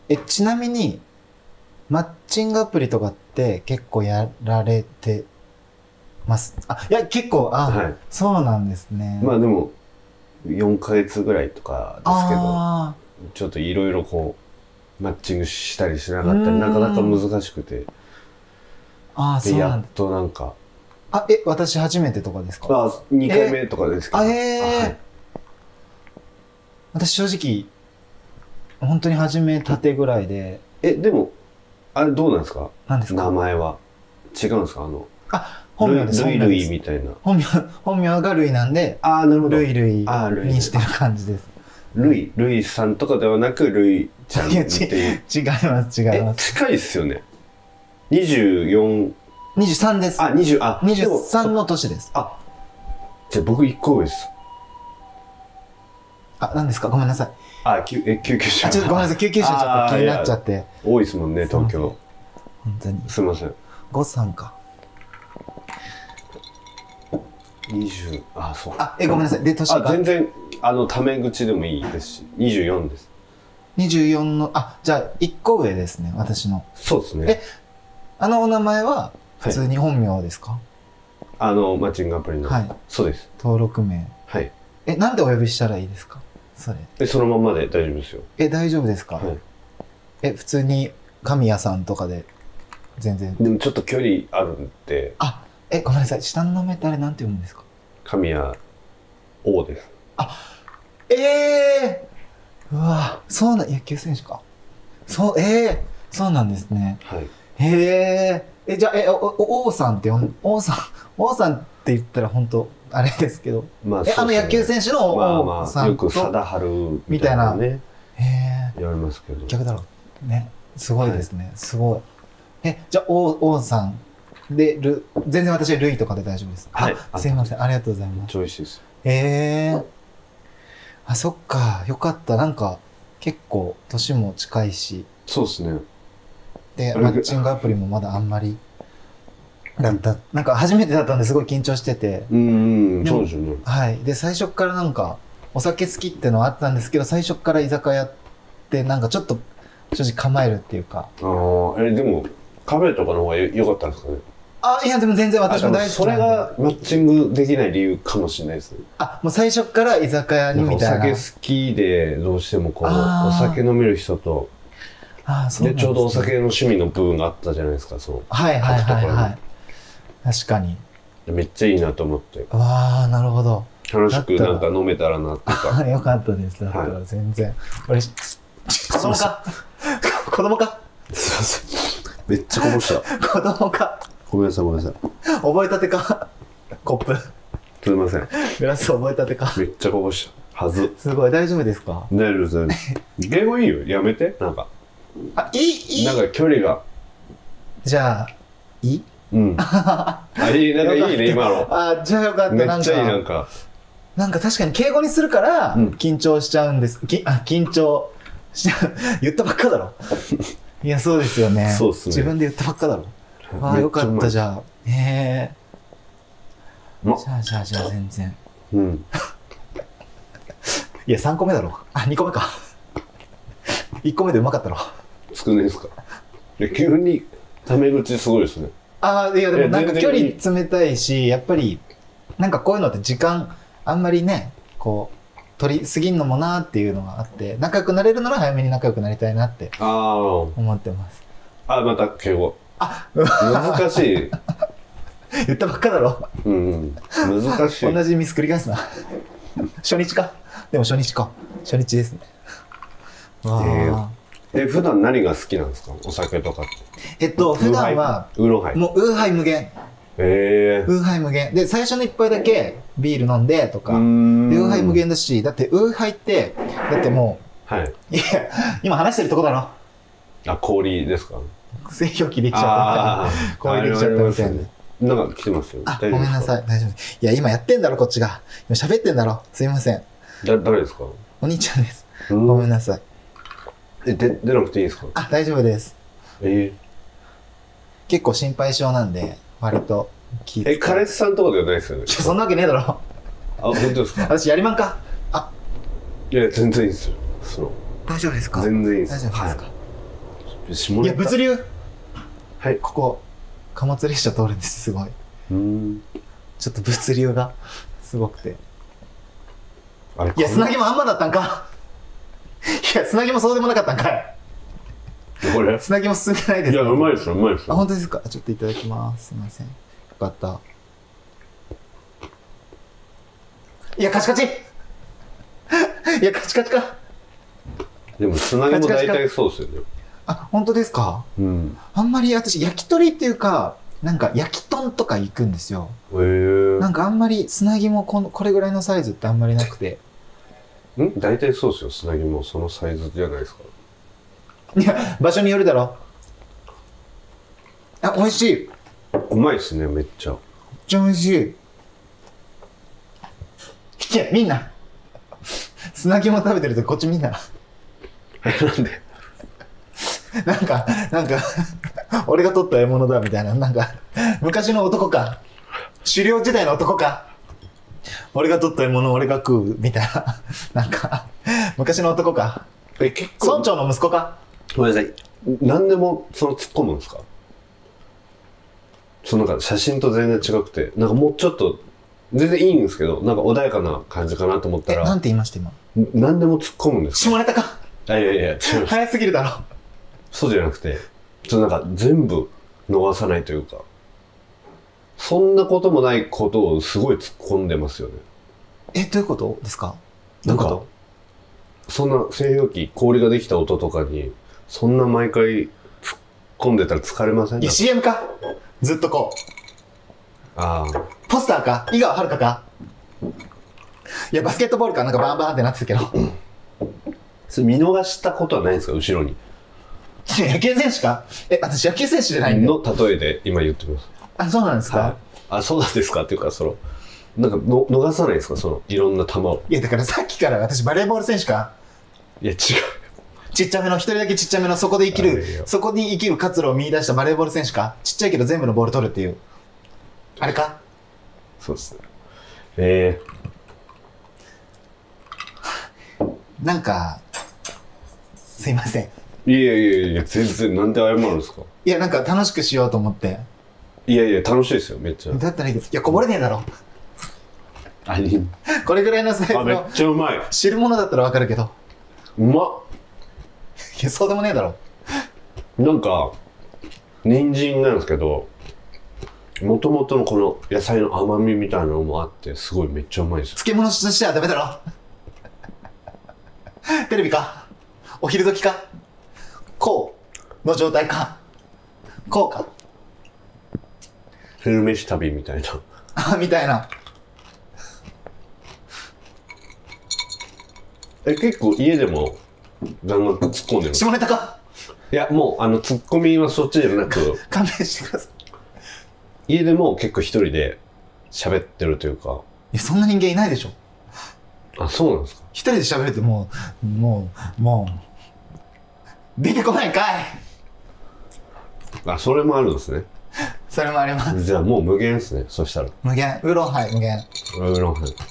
ちなみに、マッチングアプリとかって結構やられてます？いや、結構、はい、そうなんですね。 まあでも、4ヶ月ぐらいとかですけど、ちょっといろいろこう、マッチングしたりしなかったり、なかなか難しくて。で、やっとなんか。 私初めてとかですか ？2回目とかですけど。はい、 私正直、本当に初めたてぐらいで。 でも、あれどうなんですか？ 何ですか？ 名前は。違うんですか？ 本名です。 ルイルイみたいな。 本名がルイなんで、 なるほど。 ルイルイにしてる感じです。 ルイさんとかではなく、ルイちゃんっていう。 違います。 近いっすよね。23です。 23の年です。 じゃあ僕1個上です。 何ですか？ごめんなさい。 救急車。 ごめんなさい、救急車ちょっと気になっちゃって。 多いですもんね、東京。 本当に。 すいません。 53か。 20、そう。 ごめんなさい。で、年が。 全然、タメ口でもいいですし、24です。 24の、じゃあ、1個上ですね、私の。 そうですね。 お名前は、普通に本名ですか？ マッチングアプリの。はい。そうです。 登録名。 はい。 なんでお呼びしたらいいですか？それ。 そのままで大丈夫ですよ。 大丈夫ですか？はい。普通に、神谷さんとかで、全然。 でもちょっと距離あるんで。 ごめんなさい。下の名前ってあれなんて読むんですか？ 神谷王です。 うわそうな、野球選手か。そうなんですね。 はい。 じゃあ、王さんって王さんって言ったら本当あれですけど。 まあ、 野球選手の王さんと。 よく貞治みたいなね。言われますけど。 逆だろう。ね。すごいですね。すごい。じゃあ、王さん。で、全然私はルイとかで大丈夫です。はい。すいません。ありがとうございます。 超美味しいです。 そっか。よかった。なんか、結構、年も近いし。 そうですね。 で、マッチングアプリもまだあんまり。なんか、初めてだったんですごい緊張してて。 そうですよね。 はい。で、最初からなんか、お酒好きってのはあったんですけど、最初から居酒屋って、なんかちょっと、正直構えるっていうか。 でも、カフェとかの方が良かったんですかね？ いや、でも全然私も大好き。 それがマッチングできない理由かもしれないですね。 もう最初から居酒屋にみたいな。 お酒好きで、どうしてもこう、お酒飲める人と、で、ちょうどお酒の趣味の部分があったじゃないですか、 はい。確かに。 めっちゃいいなと思って。 なるほど。 楽しくなんか飲めたらなっていうか。 よかったです。だったら全然。子供か子供かすいません。めっちゃこぼした。 子供か。 ごめんなさい。 覚えたてか。コップ。 すいません。 グラス覚えたてか。 めっちゃこぼしたはず。 すごい、大丈夫ですか？ 大丈夫です。敬語いいよ。やめて。なんか。 いいなんか距離が。 じゃあ、いい？ なんかいいね、今の。 じゃあよかった。 めっちゃいい、なんか。 なんか確かに敬語にするから、緊張しちゃうんです。緊張しちゃう。言ったばっかだろ。いや、そうですよね。 そうっすね。 自分で言ったばっかだろ。よかった、じゃあ。じゃあ、全然。いや、3個目だろ。2個目か。1個目でうまかったろ。 少ないですか？急に、タメ口すごいですね。 いや、でもなんか距離冷たいし、やっぱり、なんかこういうのって時間、あんまりね、こう、取りすぎんのもなーっていうのがあって、仲良くなれるなら早めに仲良くなりたいなって思ってます。 また敬語。難しい。 言ったばっかだろ。 難しい。 同じミス繰り返すな。初日か。でも初日か。初日ですね。 普段何が好きなんですか？お酒とかって。 普段は、 ウーロンハイ。 もうウーハイ無限。ウーハイ無限。で、最初の一杯だけビール飲んでとか、ウーハイ無限だし、だってウーハイって、だってもう、いや、今話してるとこだろ。 氷ですか？ 製氷機できちゃったみたいな。氷できちゃったみたいな。 なんか来てますよ。 ごめんなさい。大丈夫。いや、今やってんだろ、こっちが。今喋ってんだろ。すいません。 誰ですか？ お兄ちゃんです。ごめんなさい。 出なくていいですか？ 大丈夫です。結構心配性なんで、割と気遣う。彼氏さんとかではないですよね？ そんなわけねえだろ。 本当ですか？ 私やりまんか？ いや、全然いいですよ。 大丈夫ですか？ 全然いいです。 大丈夫ですか？ いや、物流。 はい。 ここ、貨物列車通るんです、すごい。ちょっと物流が、すごくて。 あれ、 いや、砂肝あんまだったんか。いや、砂肝そうでもなかったんかい。 これ砂肝進んでないです。 いや、うまいですよ、うまいですよ。 あ、本当ですか。ちょっといただきます。すいません。よかった。いや、カチカチ。いや、カチカチか。 でも、砂肝大体そうですよね。 あ、本当ですか。 うん。 あんまり私、焼き鳥っていうか、なんか焼き豚とか行くんですよ。なんかあんまり砂肝これぐらいのサイズってあんまりなくて。 大体そうですよ、砂肝そのサイズじゃないですか。 いや、場所によるだろ。あ、美味しい。 うまいっすね、めっちゃ。 めっちゃ美味しい。いや、みんな。砂肝食べてるとこっちみんな。 なんでなんか、俺が取った獲物だみたいな、なんか、昔の男か。狩猟時代の男か。俺が取った獲物俺が食う、みたいな。なんか、昔の男か。 結構。 村長の息子か。 ごめんなさい。何でも、突っ込むんですか？なんか写真と全然違くて、なんかもうちょっと、全然いいんですけど、なんか穏やかな感じかなと思ったら。 なんて言いました今。 何でも突っ込むんですか？ 下ネタか。 いやいや、違う。 早すぎるだろ。 そうじゃなくて、なんか全部逃さないというか、そんなこともないことをすごい突っ込んでますよね。 どういうことですか？ なんか、そんな製氷機、氷ができた音とかに、そんな毎回突っ込んでたら疲れません？ いや、CM か。ずっとこう。 ああ。 ポスターか井川遥か。いや、バスケットボールかなんかバンバンってなってたけど。 それ見逃したことはないんですか、後ろに。 野球選手か。私野球選手じゃないんで。 の例えで今言ってます。 あ、そうなんですか。 はい、あ、そうなんですかっていうか、なんか逃さないですか、いろんな球を。 いや、だからさっきから私バレーボール選手か。 いや、違う。 ちっちゃめの、一人だけちっちゃめの、そこに生きる活路を見出したバレーボール選手か。ちっちゃいけど全部のボール取るっていう。あれか。 そうですね。 なんか、すいません。 いや、全然、なんで謝るんですか？ いや、なんか楽しくしようと思って。 いや、楽しいですよ、めっちゃ。 だったらいいです。いや、こぼれねえだろ。これぐらいのサイズの。 めっちゃうまい。 汁物だったらわかるけど。 うまっ。 いや、そうでもねえだろ。 なんか、人参なんですけど、もともとのこの野菜の甘みみたいなのもあって、すごいめっちゃうまいです。 漬物としてはダメだろ。テレビかお昼時かこうの状態かこうか昼飯旅みたいな。 あ、みたいな。 結構家でもガンガン突っ込んでる。 下ネタか。 いや、もう突っ込みはそっちじゃなく勘弁してください。家でも結構一人で喋ってるというか。 いや、そんな人間いないでしょ。 あ、そうなんですか。 一人で喋るってもう出てこないんかい。 あ、それもあるんですね。 それもあります。 じゃあもう無限ですね、そしたら。 無限。ウーロンハイ無限。 ウーロンハイ。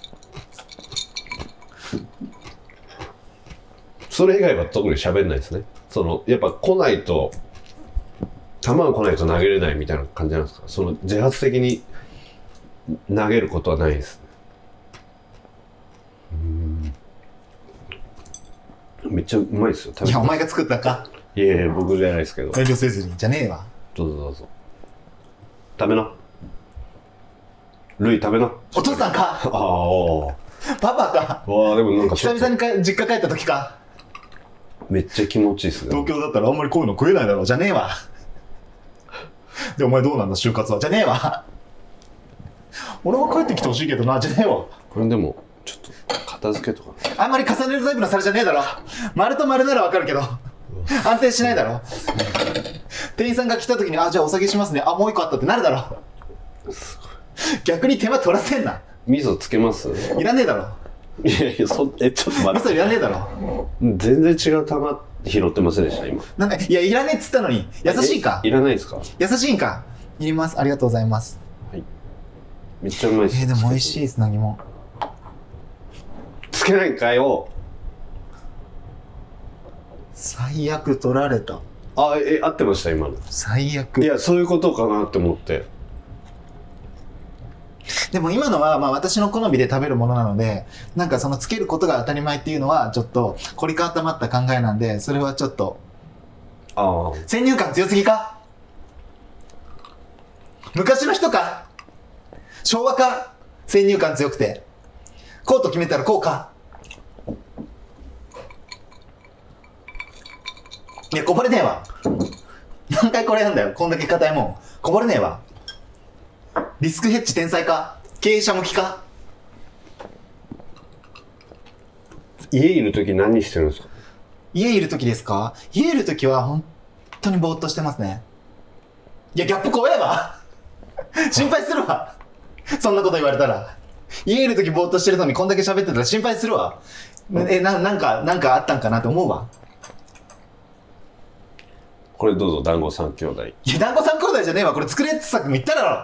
それ以外は特に喋んないですね。やっぱ来ないと、球が来ないと投げれないみたいな感じなんですか？自発的に投げることはないですね。めっちゃうまいですよ。 いや、お前が作ったか。 いやいや、僕じゃないですけど。 遠慮せずに。じゃねえわ。 どうぞどうぞ。食べな。ルイ食べな。 お父さんか。 ああ。 パパか。 わあ、でもなんか久々に実家帰った時か。 めっちゃ気持ちいいっすね。 東京だったらあんまりこういうの食えないだろう。じゃねえわ。で、お前どうなんだ就活は。じゃねえわ。俺は帰ってきてほしいけどな。じゃねえわ。 これでも、ちょっと、片付けとか。 あんまり重ねるタイプの皿じゃねえだろ。丸と丸ならわかるけど。安定しないだろ。店員さんが来た時に、あ、じゃあお酒しますね。あ、もう一個あったってなるだろ。逆に手間取らせんな。 味噌つけます？ いらねえだろ。 いやいや、ちょっと待って。 味噌いらねえだろ。 全然違う玉拾ってませんでした、今。 なんで、いや、いらねえっつったのに。優しいか。 いらないですか？ 優しいんか。いります。ありがとうございます。 はい。めっちゃうまいです。 でも美味しいです、何も。 つけないんかよ。 最悪取られた。 合ってました今の。 最悪。 いや、そういうことかなって思って。 でも今のは、まあ私の好みで食べるものなので、なんかそのつけることが当たり前っていうのは、ちょっと凝り固まった考えなんで、それはちょっと、先入観強すぎか？昔の人か？昭和か？先入観強くて。こうと決めたらこうか？いや、こぼれねえわ。何回これやんだよ。こんだけ硬いもん。こぼれねえわ。リスクヘッジ天才か？経営者向きか？ 家いるとき何してるんですか？ 家いるときですか？家いるときは本当にぼーっとしてますね。いや、ギャップ怖えわ。心配するわ。そんなこと言われたら。家いるときぼーっとしてるのにこんだけ喋ってたら心配するわ。なんかあったんかなって思うわ。 これどうぞ、団子三兄弟。 いや、団子三兄弟じゃねえわ。これ作れってさっきも言っただろ。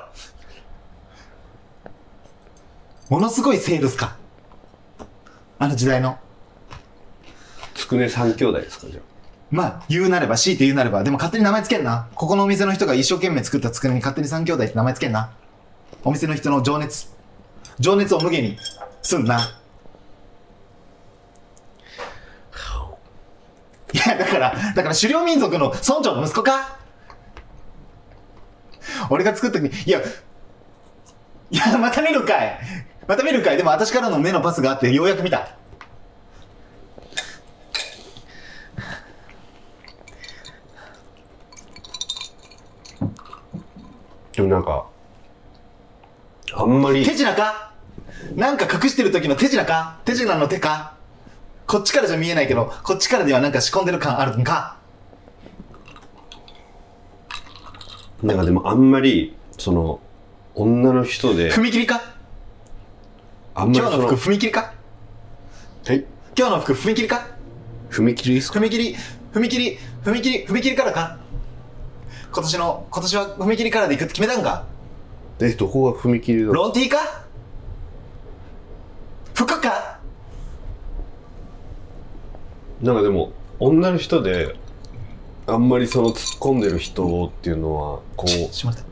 ものすごいセールスか。あの時代の。 つくね三兄弟ですか、じゃあ。 まあ、言うなれば、強いて言うなれば。でも勝手に名前つけんな。ここのお店の人が一生懸命作ったつくねに勝手に三兄弟って名前つけんな。お店の人の情熱を無限にすんな。いや、だから狩猟民族の村長の息子か？俺が作った時に、いや、また見るかい。でも私からの目のパスがあってようやく見た。 でもなんか、あんまり。 手品か？なんか隠してる時の手品か？手品の手か？こっちからじゃ見えないけど、こっちからではなんか仕込んでる感あるんか？ なんかでもあんまり、その、女の人で。 踏切か？ あんまり今日の服踏切か？ はい。 今日の服踏切か？ 踏切ですか？ 踏切からか？今年は踏切からで行くって決めたんか？ どこが踏切だ？ ロンティーか？服か？ なんかでも、女の人で、あんまりその突っ込んでる人っていうのは、こう。 しまった。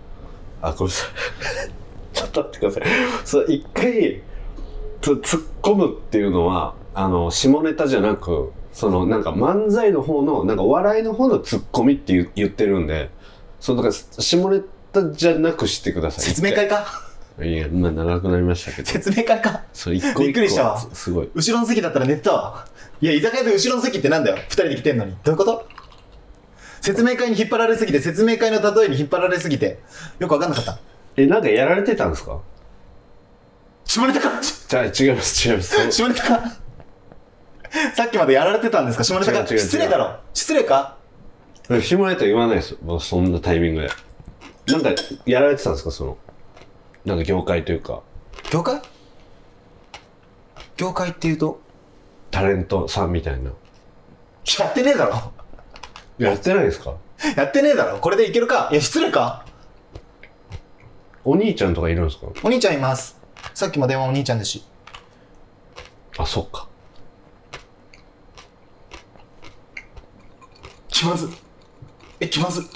これさ、ちょっと待ってください。一回、突っ込むっていうのは、下ネタじゃなく、なんか漫才の方の、なんか笑いの方の突っ込みって言ってるんで、だから下ネタじゃなくしてください。 説明会か？ いや、長くなりましたけど。 説明会か？ 一個一個。 びっくりしたわ。 すごい。 後ろの席だったら寝てたわ。いや、居酒屋で後ろの席ってなんだよ。二人で来てんのに。どういうこと？説明会に引っ張られすぎて、説明会の例えに引っ張られすぎて、よくわかんなかった。 なんかやられてたんですか？ 下ネタか？ 違います。 下ネタか？さっきまでやられてたんですか？下ネタか？失礼だろ。失礼か？ 下ネタ言わないですよ。そんなタイミングで。なんか、やられてたんですか？なんか業界というか。 業界っていうとタレントさんみたいな。 やってねえだろ。 やってないですか？ やってねえだろ。これでいけるか？いや、失礼か？ お兄ちゃんとかいるんですか？ お兄ちゃんいます。さっきも電話お兄ちゃんですし。 そっか。 気まず。気まず。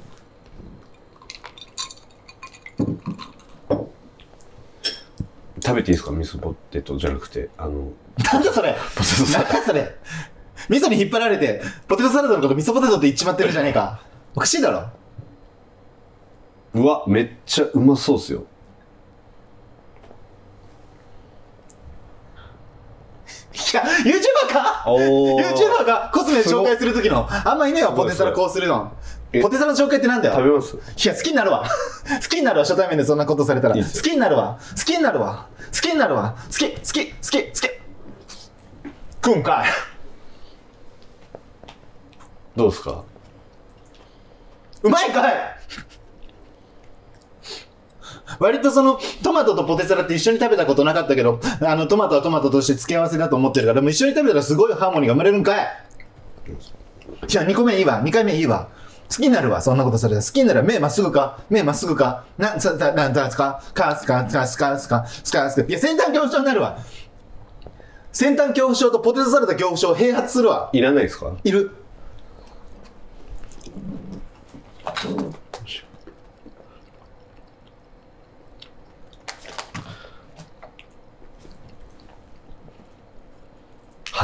食べていいですか？味噌ポテトじゃなくて、 なんだそれ。なんだそれ。味噌に引っ張られて、ポテトサラダのこと味噌ポテトって言っちまってるじゃねえか。おかしいだろ。 うわ、めっちゃうまそうっすよ。 いや、YouTuber か？ YouTuber か？コスメ紹介するときの。あんまいねえわ、ポテサラこうするの。ポテサラの紹介ってなんだよ。 食べます？ いや、好きになるわ。好きになるわ、初対面でそんなことされたら。好きになるわ。好き。食うんかい。 どうですか？ うまいかい。割とトマトとポテサラって一緒に食べたことなかったけど、トマトはトマトとして付け合わせだと思ってるから、でも一緒に食べたらすごいハーモニーが生まれるんかい。いや、2個目いいわ。2回目いいわ。好きになるわ、そんなことされたら。好きになるわ。目まっすぐか。いや、先端恐怖症になるわ。先端恐怖症とポテトサラダ恐怖症併発するわ。 いらないですか？ いる。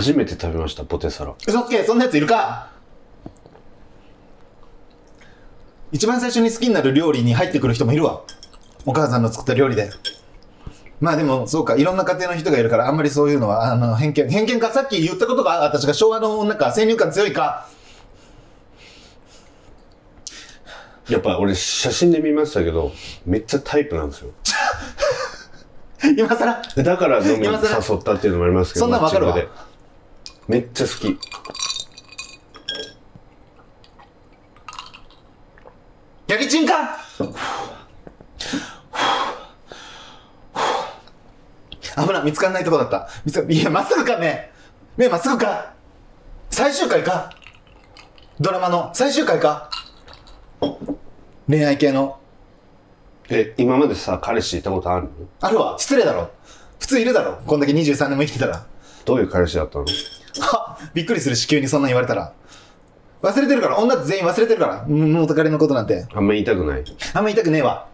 初めて食べました、ポテサラ。 嘘つけ、そんなやついるか。一番最初に好きになる料理に入ってくる人もいるわ。お母さんの作った料理で。まあでも、そうか、いろんな家庭の人がいるから、あんまりそういうのは、偏見か、さっき言ったことが、私が昭和のなんか先入観強いか。 やっぱ俺写真で見ましたけど、めっちゃタイプなんですよ。 今更だから飲みに誘ったっていうのもありますけど、 そんなん分かるわ。 めっちゃ好き。 ヤギチンか。危ない、見つかんないとこだった。いや、まっすぐか、目まっすぐか。最終回か。ドラマの最終回か。恋愛系の。 今までさ、彼氏いたことあるの？ あるわ。失礼だろ。普通いるだろ。こんだけ23年も生きてたら。 どういう彼氏だったの？ はっ、びっくりするし、急にそんな言われたら。忘れてるから、女って全員忘れてるから。元彼のことなんて。 あんま言いたくない。 あんま言いたくねえわ。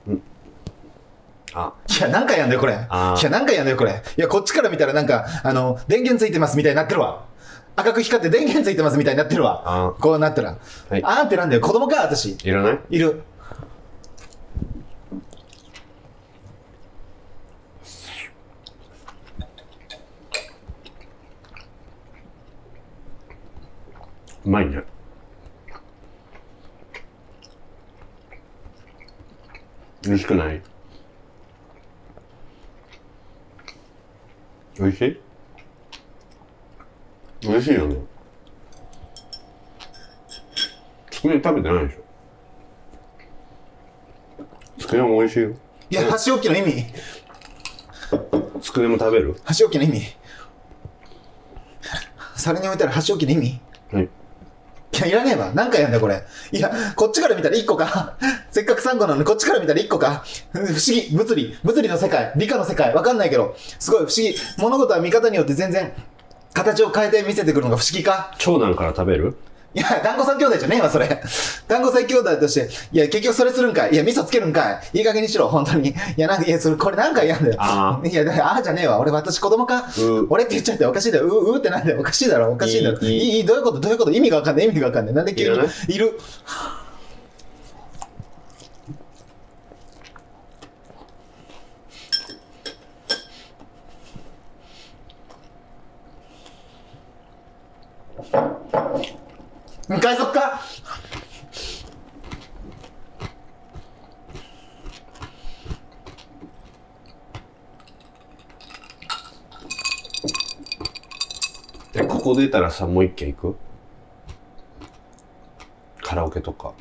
あ。 いや、何回やんだよ、これ。いや、何回やんだよ、これ。いや、こっちから見たらなんか、電源ついてますみたいになってるわ。赤く光って電源ついてますみたいになってるわ。こうなったら。 はい、 あーってなんだよ、子供か、私。 いらない？ いる。 うまいね。美味しくない？美味しい？美味しいよね。つくね食べてないでしょ。つくねも美味しいよ。 いや、箸置きの意味。 つくねも食べる？ 箸置きの意味。皿に置いたら箸置きの意味。 はい。 いや、いらねえわ。何回やんだよ、これ。いや、こっちから見たら1個か。せっかく3個なのに、こっちから見たら1個か。不思議。物理の世界。理科の世界。わかんないけど、すごい不思議。物事は見方によって全然、形を変えて見せてくるのが不思議か。 長男から食べる？ いや、団子三兄弟じゃねえわ、それ。団子三兄弟として、いや、結局それするんかい。いや、味噌つけるんかい。いい加減にしろ、本当に。いや、なんか、いや、これ何回やんだよ。いや、あーじゃねえわ。私子供か。俺って言っちゃっておかしいだよ。うってなんだよ。おかしいだろ。おかしいだろ。どういうこと意味がわかんない。なんで急に。いる。海賊か。 ここ出たらさ、もう一軒行く？カラオケとか。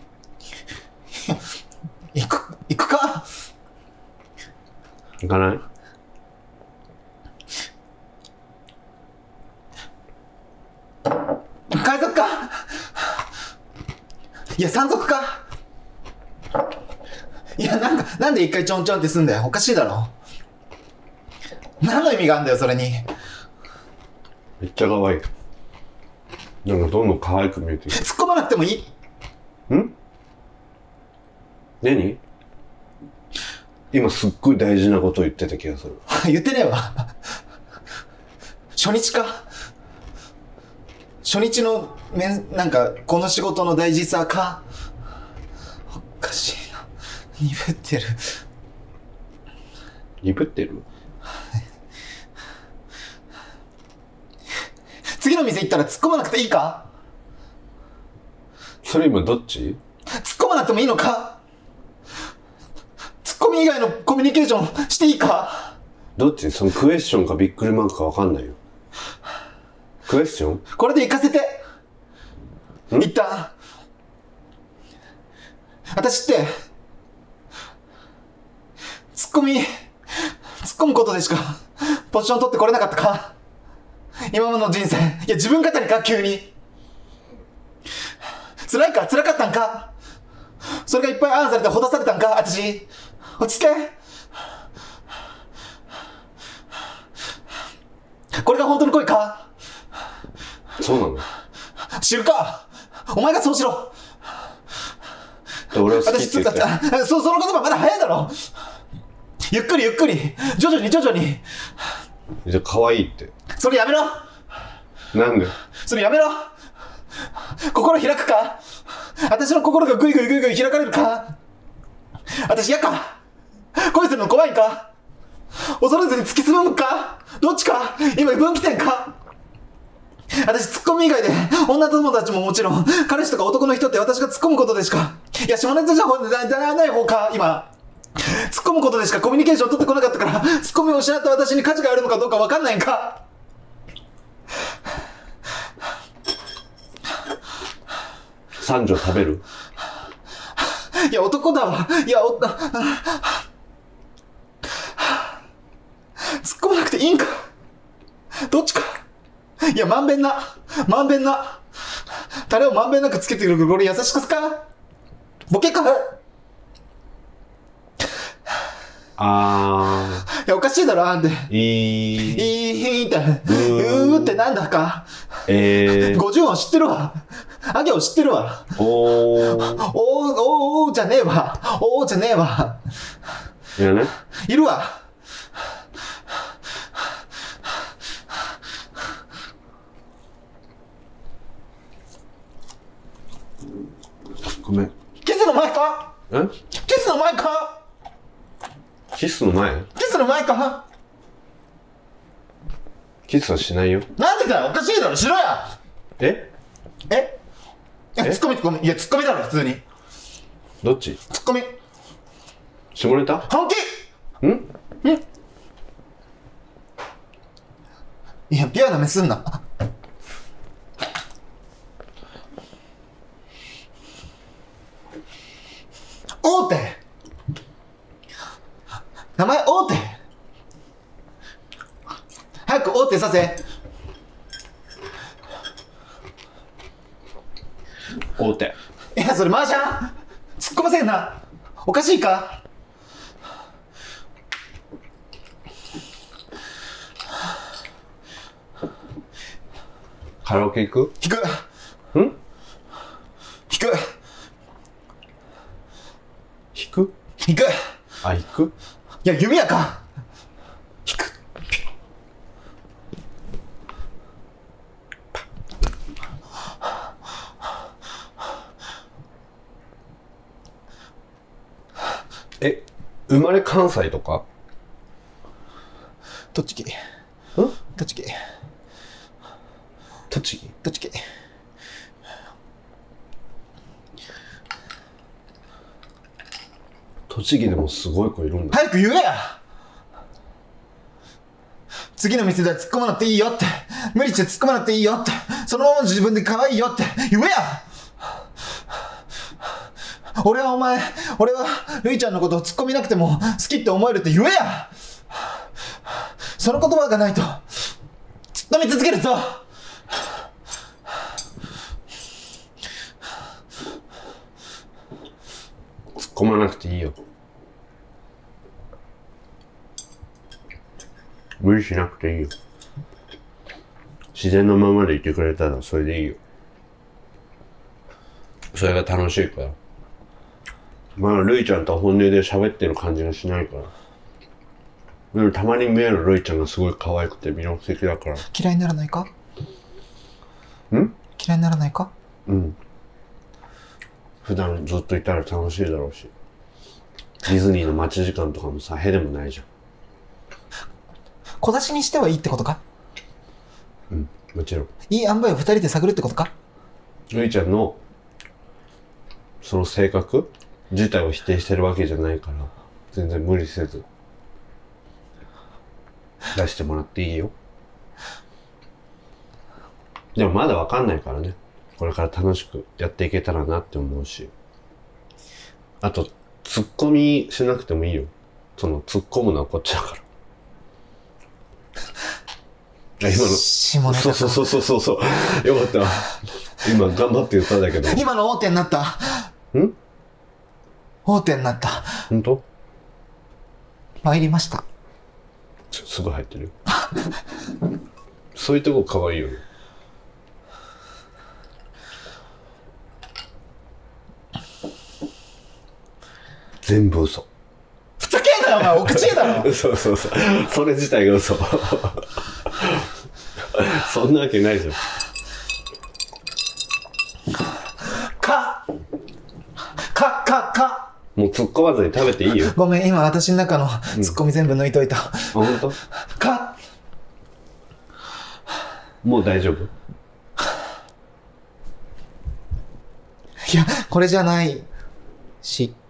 行くか。 行かない？ 海賊か。いや、山賊か。いや、なんで一回ちょんちょんってすんだよ。おかしいだろ。何の意味があんだよ、それに。 めっちゃ可愛い。なんかどんどん可愛く見えてる。 突っ込まなくてもいい。 何？今すっごい大事なことを言ってた気がする。 言ってねえわ。初日か。初日のなんかこの仕事の大事さか。おかしいな。鈍ってる。 鈍ってる？ 次の店行ったら突っ込まなくていいか？ それ今どっち？ 突っ込まなくてもいいのか？ツッコミ以外のコミュニケーションしていいか？ どっち？そのクエスチョンかびっくりマークかわかんないよ。クエスチョン？ これで行かせて。一旦。私って、突っ込むことでしかポジション取ってこれなかったか？今までの人生。いや、自分語りか、急に。辛かったんか？それがいっぱいあんされてほだされたんか？私。落ち着け。これが本当の恋か？ そうなの？ 知るか。お前がそうしろ。 俺は好きって言った。 その言葉まだ早いだろ。ゆっくり徐々に。 じゃあ可愛いって。 それやめろ。 なんで？ それやめろ。心開くか？私の心がぐいぐいぐいぐい開かれるか？私嫌か？恋するの怖いか？恐れずに突き進むか？どっちか？今分岐点か？私ツッコミ以外で女友達ももちろん彼氏とか男の人って私が突っ込むことでしか、いや下ネタじゃない方か。今突っ込むことでしかコミュニケーションを取ってこなかったから、ツッコミを失った私に価値があるのかどうか分かんないんか。 三女食べる？ いや男だわ。いや突っ込まなくていいんか。どっちか。いや、まんべんな。タレをまんべんなくつけてくるこれ優しくすか？ボケか？いや、おかしいだろ、あんで。いいって。ってなんだか。50音知ってるわ。あ行知ってるわ。おーじゃねえわ。 いやね。 いるわ。 ごめん。 キスの前か？キスの前か？ キスの前？ キスの前か？ キスはしないよ。 なんでだよ、おかしいだろ、しろや。ツッコミ。いや、ツッコミだろ、普通に。 どっち？ ツッコミ。 下ネタ？ 本気。いや、ピュアな目すんな。大手。名前大手。早く大手させ。 大手。 いや、それ麻雀。突っ込ませんな。おかしいか？ カラオケ行く？ 引く。 あ、引く？ いや、弓矢か。引く。 生まれ関西とか？ 栃木。 栃木でもすごい子いるんだ。 早く言えや。次の店では突っ込まなくていいよって。無理して突っ込まなくていいよって。そのまま自分で可愛いよって言えや。俺はルイちゃんのことを突っ込みなくても好きって思えるって言えや。その言葉がないと突っ込み続けるぞ。 突っ込まなくていいよ。無理しなくていいよ。自然のままでいてくれたらそれでいいよ。それが楽しいから。まあルイちゃんと本音で喋ってる感じがしないから。でもたまに見えるルイちゃんがすごい可愛くて魅力的だから。 嫌いにならないか？嫌いにならないか？ 普段ずっといたら楽しいだろうし。ディズニーの待ち時間とかもさ、へでもないじゃん。 小出しにしてはいいってことか？ もちろん。 いい塩梅を二人で探るってことか？ ルイちゃんのその性格自体を否定してるわけじゃないから全然無理せず出してもらっていいよ。でもまだわかんないからね。これから楽しくやっていけたらなって思うし、あとツッコミしなくてもいいよ。その突っ込むのはこっちだから。今の下ネタか。 そうよかった。今頑張って言ったんだけど。 今の大手になった。大手になった。 本当？ 参りました。 すぐ入ってるよ。そういうとこ可愛いよね。全部嘘。 ふざけんなよお前、お口だろ。 そうそれ自体が嘘。 そんなわけないじゃん。もう突っ込まずに食べていいよ。 ごめん、今私の中のツッコミ全部抜いといた。 ほんと？もう大丈夫？ いや、これじゃないし。